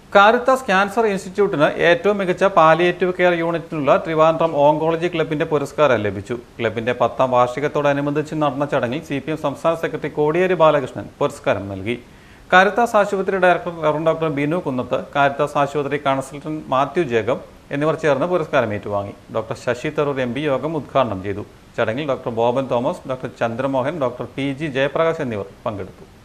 Caritas cancer ഇൻസ്റ്റിറ്റ്യൂട്ടിന് ഏറ്റവും മികച്ച പാലിയേറ്റീവ് കെയർ യൂണിറ്റിനുള്ള ട്രിവാൻഡ്രം ഓങ്കോളജി ക്ലബിന്റെ പുരസ്കാരം ലഭിച്ചു. ക്ലബിന്റെ 10ാം വാർഷികത്തോടനുബന്ധിച്ച് നടന്ന ചടങ്ങിൽ CPM സംസ്ഥാന സെക്രട്ടറി കോടിയേരി ബാലകൃഷ്ണൻ പുരസ്കാരം നൽകി. കാരിത്താസ് ആശുപത്രി director reverend doctor Binu Kunnath, Caritas ആശുപത്രി കൺസൾട്ടന്റ് മാത്യു ജേക്കബ് എന്നിവർ ചേർന്ന് പുരസ്കാരം ഏറ്റുവാങ്ങി. ഡോക്ടർ ശശി തരൂർ MP യോഗം ഉദ്ഘാടനം ചെയ്തു. ചടങ്ങിൽ doctor Boban Thomas, doctor Chandramohan, doctor PG Jayaprakash എന്നിവർ പങ്കെടുത്തു.